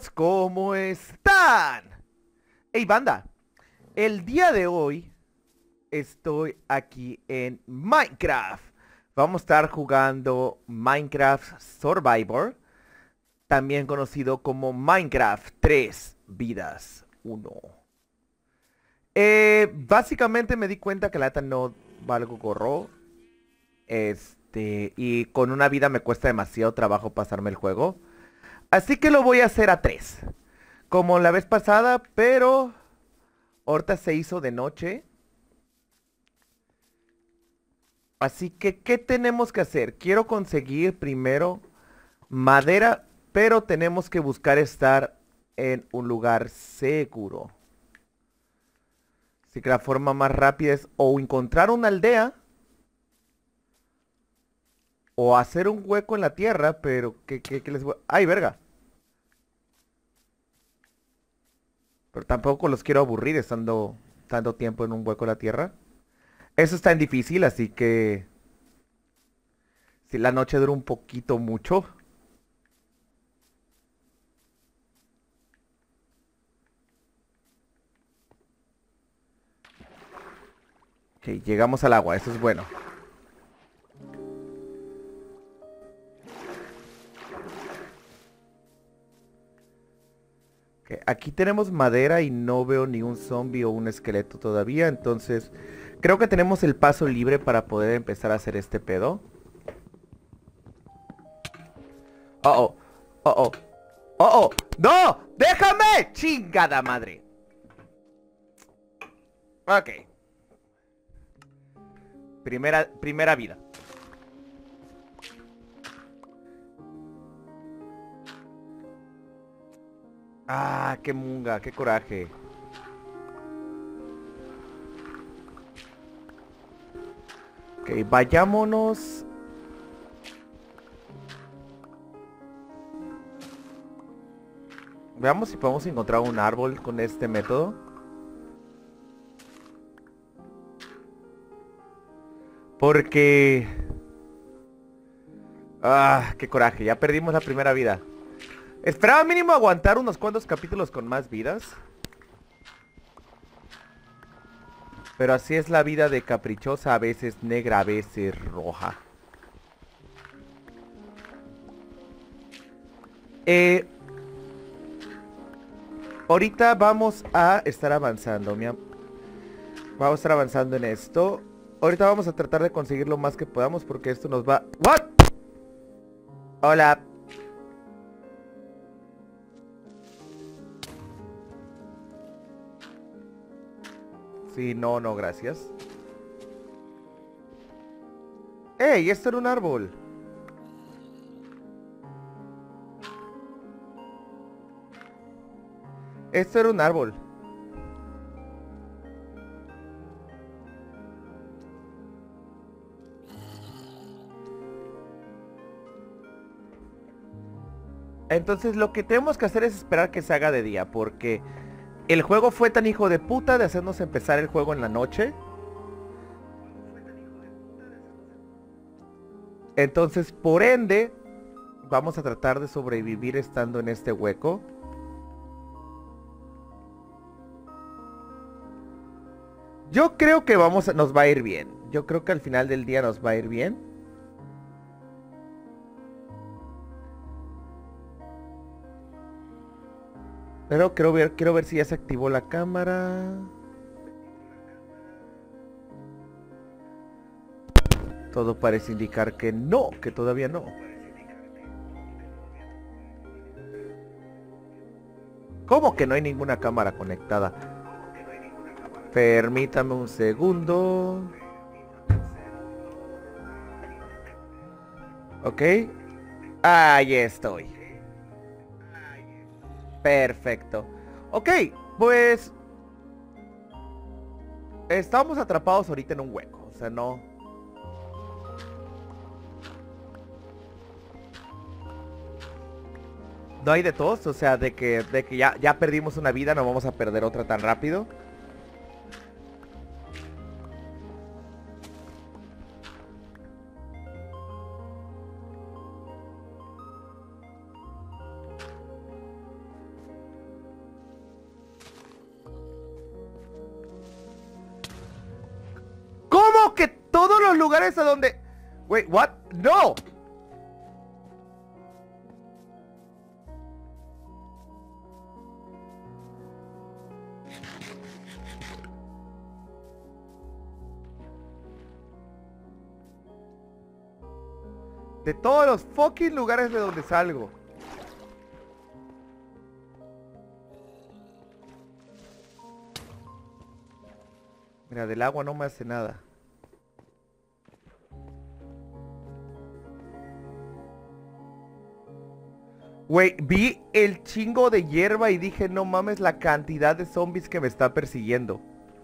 amigos, ¿cómo están? Hey banda, el día de hoy estoy aquí en Minecraft. Vamos a estar jugando Minecraft Survivor, también conocido como Minecraft 3 Vidas 1. Básicamente me di cuenta que la neta no valgo gorro. Y con una vida me cuesta demasiado trabajo pasarme el juego. Así que lo voy a hacer a 3. Como la vez pasada, pero ahorita se hizo de noche. Así que, ¿qué tenemos que hacer? Quiero conseguir primero madera, pero tenemos que buscar estar en un lugar seguro. Así que la forma más rápida es o encontrar una aldea o hacer un hueco en la tierra, pero ¿qué les voy? ¡Ay, verga! Pero tampoco los quiero aburrir estando tanto tiempo en un hueco en la tierra. Eso está en difícil, así que si la noche dura un poquito mucho. Ok, llegamos al agua, eso es bueno. Ok, aquí tenemos madera y no veo ni un zombie o un esqueleto todavía, entonces creo que tenemos el paso libre para poder empezar a hacer este pedo. Oh, oh, oh, oh, oh, oh, ¡no! ¡Déjame! ¡Chingada madre! Ok, primera vida. Ah, qué munga, qué coraje. Ok, vayámonos. Veamos si podemos encontrar un árbol con este método. Porque... Ah, qué coraje, ya perdimos la primera vida. Esperaba mínimo aguantar unos cuantos capítulos con más vidas. Pero así es la vida de caprichosa, a veces negra, a veces roja. Eh, Ahorita vamos a estar avanzando, vamos a estar avanzando en esto. Ahorita vamos a tratar de conseguir lo más que podamos porque esto nos va... ¿What? Hola. Sí, no, no, gracias. ¡Ey! Esto era un árbol. Esto era un árbol. Entonces lo que tenemos que hacer es esperar que se haga de día, porque el juego fue tan hijo de puta de hacernos empezar el juego en la noche. Entonces, por ende, vamos a tratar de sobrevivir estando en este hueco. Yo creo que nos va a ir bien. Yo creo que al final del día nos va a ir bien. Pero quiero ver si ya se activó la cámara. Todo parece indicar que no, que todavía no. ¿Cómo que no hay ninguna cámara conectada? Permítame un segundo. Ok. Ahí estoy. Perfecto. Ok, pues estamos atrapados ahorita en un hueco. O sea, no. No hay de todos. O sea, de que ya perdimos una vida, no vamos a perder otra tan rápido. todos los lugares a donde... Wait, what? No. De todos los fucking lugares de donde salgo. Mira, del agua no me hace nada. Güey, vi el chingo de hierba y dije, no mames la cantidad de zombies que me está persiguiendo.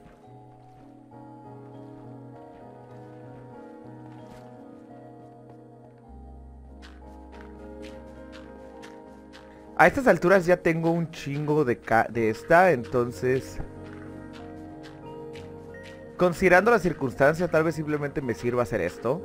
A estas alturas ya tengo un chingo de esta, entonces... Considerando la circunstancia, tal vez simplemente me sirva hacer esto.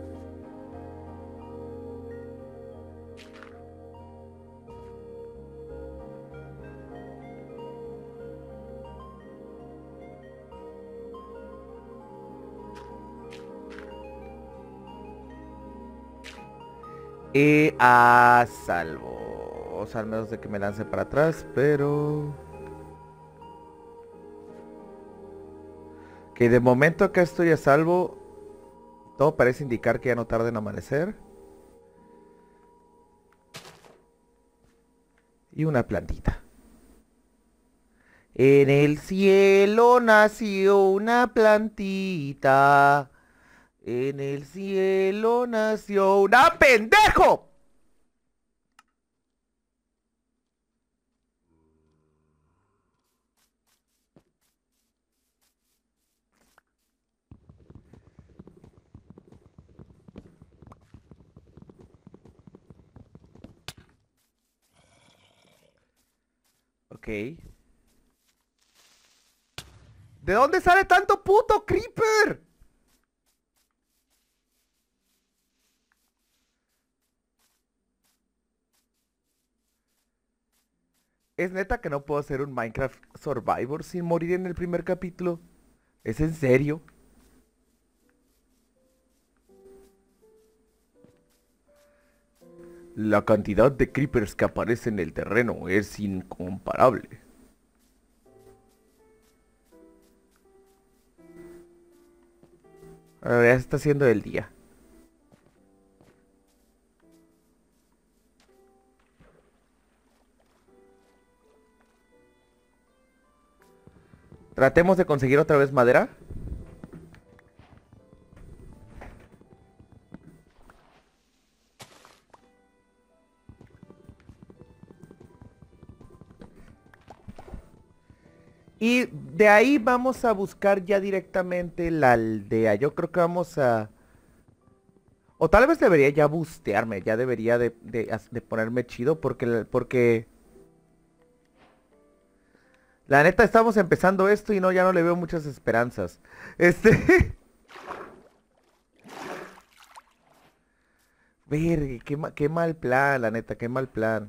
Y a salvo. O sea, al menos de que me lance para atrás, pero... Que de momento acá estoy a salvo. Todo parece indicar que ya no tarda en amanecer. Y una plantita. En el cielo nació una plantita. En el cielo nació una... ¡pendejo! Ok. ¿De dónde sale tanto puto creeper? ¿Es neta que no puedo hacer un Minecraft Survivor sin morir en el primer capítulo? ¿Es en serio? La cantidad de creepers que aparece en el terreno es incomparable. Ahora ya se está haciendo el día. Tratemos de conseguir otra vez madera. Y de ahí vamos a buscar ya directamente la aldea. Yo creo que vamos a... O tal vez debería ya bustearme. Ya debería de ponerme chido porque... La neta estamos empezando esto y no, ya no le veo muchas esperanzas. Verga, qué mal plan, la neta, qué mal plan.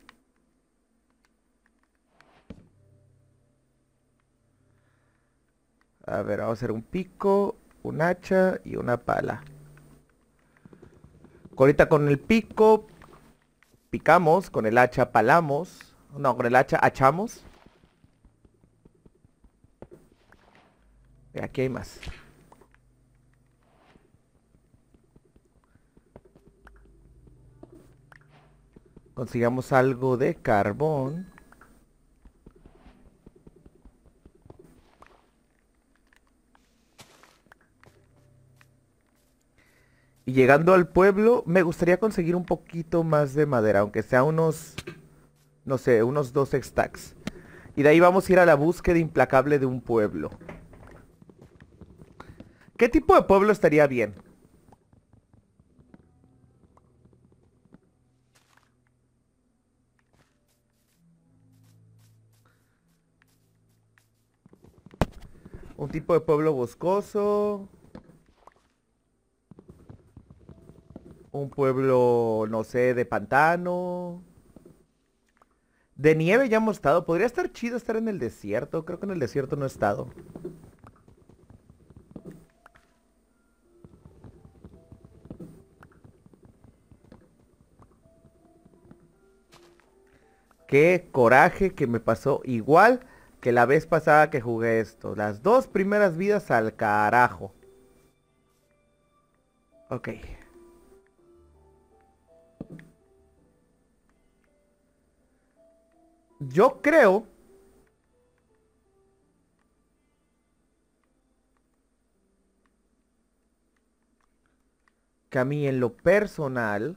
A ver, vamos a hacer un pico, un hacha y una pala. Ahorita con el pico picamos, con el hacha palamos. No, con el hacha hachamos. Aquí hay más. Consigamos algo de carbón. Y llegando al pueblo, me gustaría conseguir un poquito más de madera, aunque sea unos, no sé, unos 2 stacks. Y de ahí vamos a ir a la búsqueda implacable de un pueblo. ¿Qué tipo de pueblo estaría bien? Un tipo de pueblo boscoso. Un pueblo, no sé, de pantano. De nieve ya hemos estado. Podría estar chido estar en el desierto. Creo que en el desierto no he estado. Qué coraje que me pasó igual que la vez pasada que jugué esto. Las dos primeras vidas al carajo. Ok. Yo creo que a mí en lo personal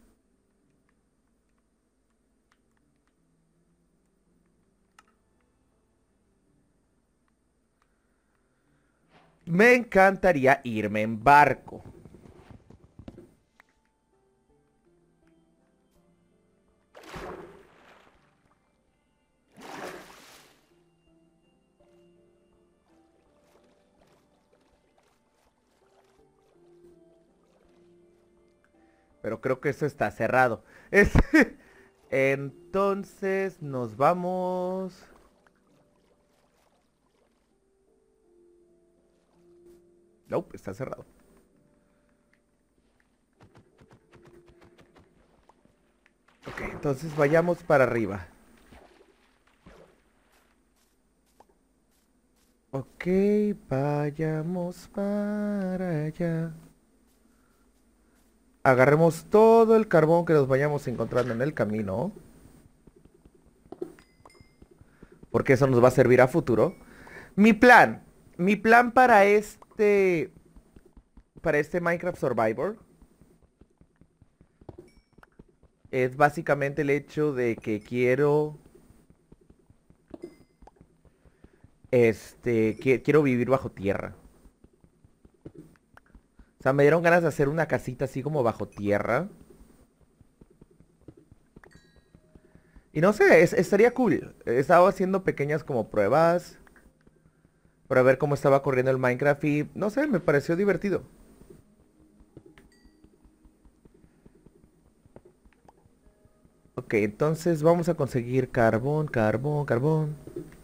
me encantaría irme en barco. Pero creo que eso está cerrado. Entonces nos vamos. Nope, está cerrado. Ok, entonces vayamos para arriba. Ok, vayamos para allá. Agarremos todo el carbón que nos vayamos encontrando en el camino. Porque eso nos va a servir a futuro. Mi plan. Mi plan para este... Para este Minecraft Survivor. Es básicamente el hecho de que quiero... quiero vivir bajo tierra. O sea, me dieron ganas de hacer una casita así como bajo tierra. Y no sé, estaría cool. Estaba haciendo pequeñas como pruebas para ver cómo estaba corriendo el Minecraft y no sé, me pareció divertido. Ok, entonces vamos a conseguir carbón, carbón, carbón.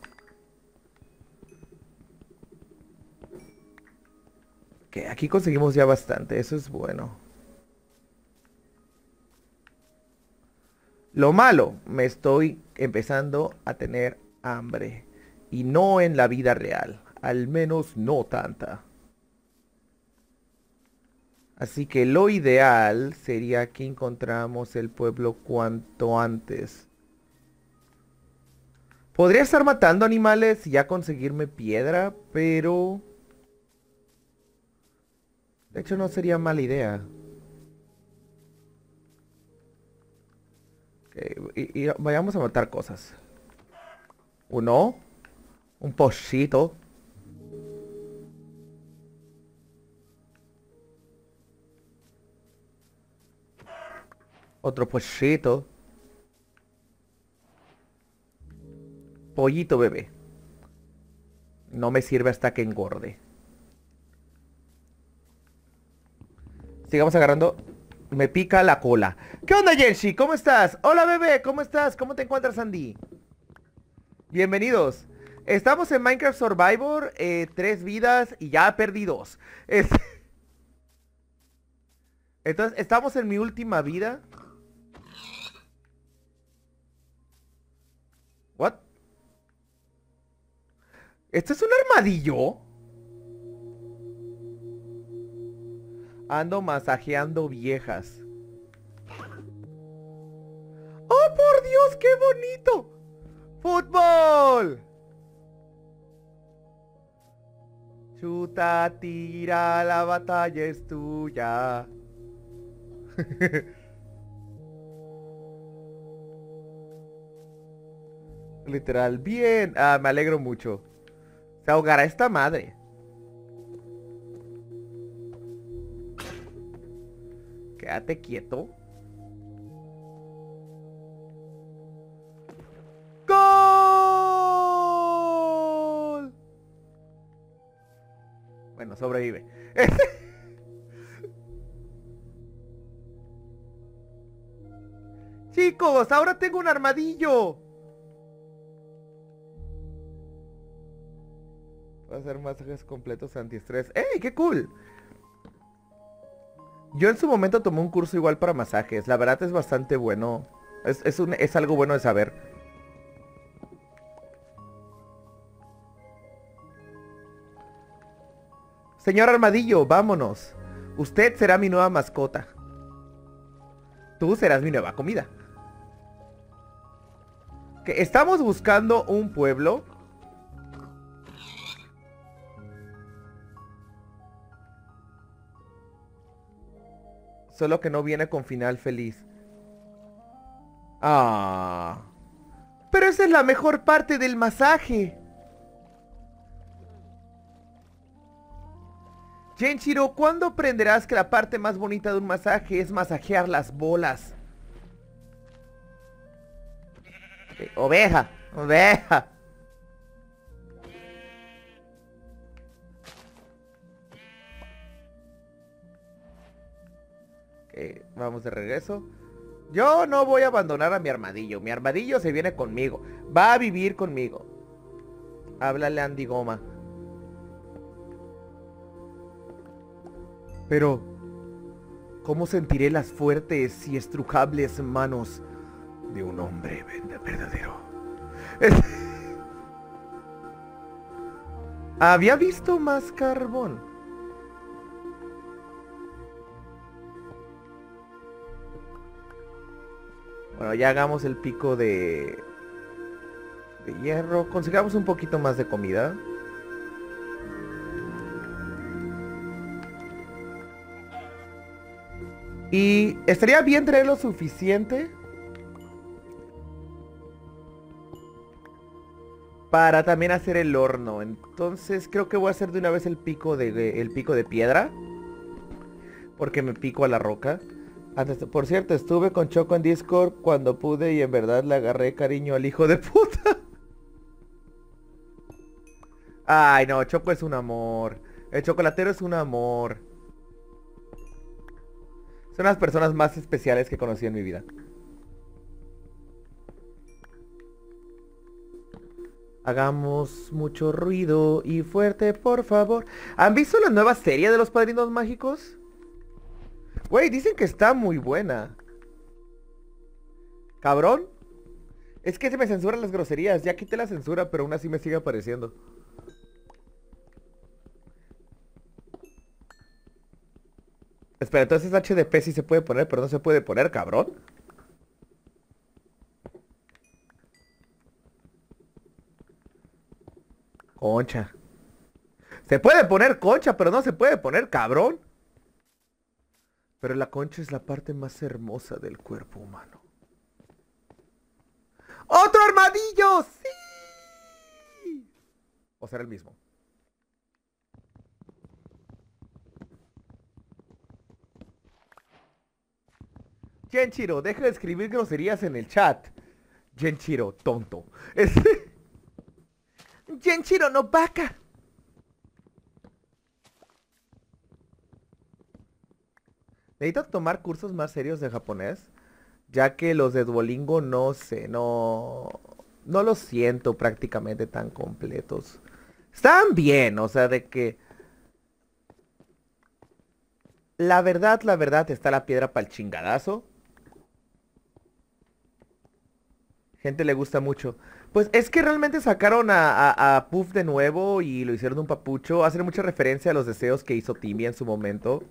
Ok, aquí conseguimos ya bastante, eso es bueno. Lo malo, me estoy empezando a tener hambre. Y no en la vida real, al menos no tanta. Así que lo ideal sería que encontramos el pueblo cuanto antes. Podría estar matando animales y ya conseguirme piedra, pero... De hecho no sería mala idea. Ok, y vayamos a matar cosas. Uno, un pollito. Otro pollito. Pollito bebé. No me sirve hasta que engorde. Sigamos agarrando. Me pica la cola. ¿Qué onda, Yenshi? ¿Cómo estás? Hola, bebé. ¿Cómo estás? ¿Cómo te encuentras, Andy? Bienvenidos. Estamos en Minecraft Survivor. 3 vidas y ya perdí 2. Entonces, estamos en mi última vida. What? ¿Esto es un armadillo? Ando masajeando viejas. ¡Oh, por Dios, qué bonito! ¡Fútbol! Chuta, tira, la batalla es tuya. Literal, bien. Ah, me alegro mucho. Se ahogará esta madre. Quédate quieto. ¡Gol! Bueno, sobrevive. Chicos, ahora tengo un armadillo. Voy a hacer masajes completos antiestrés. ¡Ey, qué cool! Yo en su momento tomé un curso igual para masajes. La verdad es bastante bueno. Es algo bueno de saber. Señor Armadillo, vámonos. Usted será mi nueva mascota. Tú serás mi nueva comida. Que estamos buscando un pueblo. Solo que no viene con final feliz. Ah. Pero esa es la mejor parte del masaje. Genshiro, ¿cuándo aprenderás que la parte más bonita de un masaje es masajear las bolas? Oveja, oveja. Vamos de regreso. Yo no voy a abandonar a mi armadillo. Mi armadillo se viene conmigo. Va a vivir conmigo. Háblale a Andy Goma. Pero, ¿cómo sentiré las fuertes y estrujables manos de un hombre verdadero? Había visto más carbón. Bueno, ya hagamos el pico de hierro. Consigamos un poquito más de comida. Y estaría bien traer lo suficiente para también hacer el horno. Entonces creo que voy a hacer de una vez el pico de piedra. Porque me pico a la roca. Por cierto, estuve con Choco en Discord cuando pude y en verdad le agarré cariño al hijo de puta. Ay, no, Choco es un amor. El chocolatero es un amor. Son las personas más especiales que conocí en mi vida. Hagamos mucho ruido y fuerte, por favor. ¿Han visto la nueva serie de los Padrinos Mágicos? Güey, dicen que está muy buena. Cabrón. Es que se me censuran las groserías. Ya quité la censura, pero aún así me sigue apareciendo. Espera, entonces HDP sí se puede poner, pero no se puede poner, cabrón. Concha. Se puede poner concha, pero no se puede poner cabrón. Pero la concha es la parte más hermosa del cuerpo humano. ¡Otro armadillo! ¡Sí! O será el mismo. Genshiro, deja de escribir groserías en el chat. Genshiro, tonto. Genshiro, no vaca. Necesito tomar cursos más serios de japonés, ya que los de Duolingo no sé, no los siento prácticamente tan completos. Están bien, o sea, de que la verdad está la piedra para el chingadazo. Gente le gusta mucho. Pues es que realmente sacaron a Puff de nuevo y lo hicieron un papucho. Hacen mucha referencia a los deseos que hizo Timmy en su momento.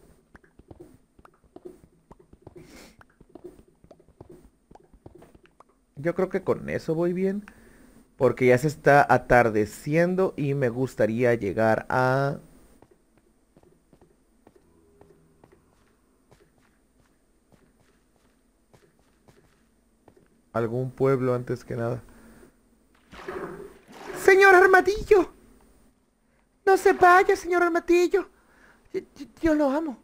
Yo creo que con eso voy bien. Porque ya se está atardeciendo y me gustaría llegar a... algún pueblo antes que nada. ¡Señor Armadillo! ¡No se vaya, señor Armadillo! Yo lo amo.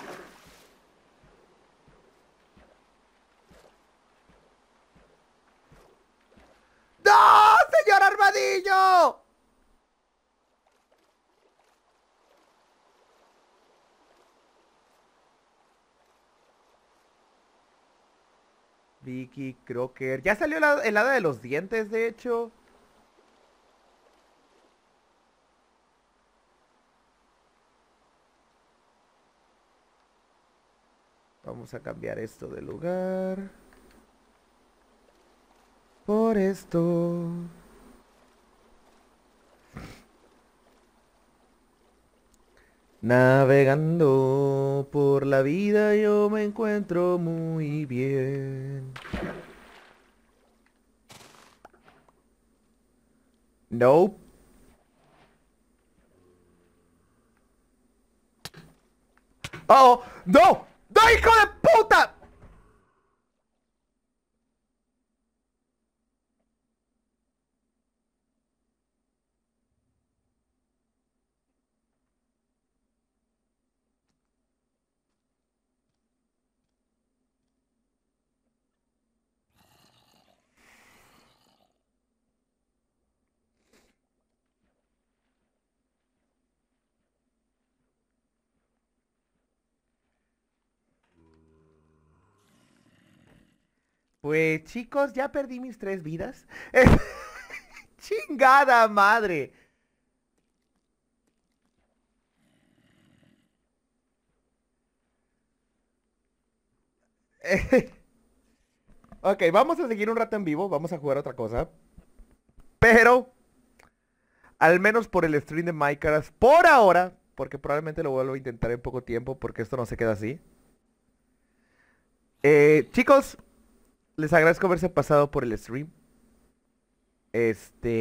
¡No, señor Armadillo! Vicky, Crocker. Ya salió el hada de los dientes, de hecho. Vamos a cambiar esto de lugar. Por esto. Navegando por la vida yo me encuentro muy bien. Nope. ¡Oh! ¡No! ¡No, hijo de puta! Pues chicos, ya perdí mis 3 vidas. ¡Chingada madre! Ok, vamos a seguir un rato en vivo, vamos a jugar otra cosa. Pero, al menos por el stream de Minecraft, por ahora, porque probablemente lo vuelvo a intentar en poco tiempo, porque esto no se queda así. Chicos, les agradezco haberse pasado por el stream.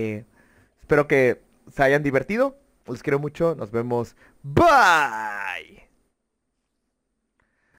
Espero que se hayan divertido. Los quiero mucho. Nos vemos. Bye.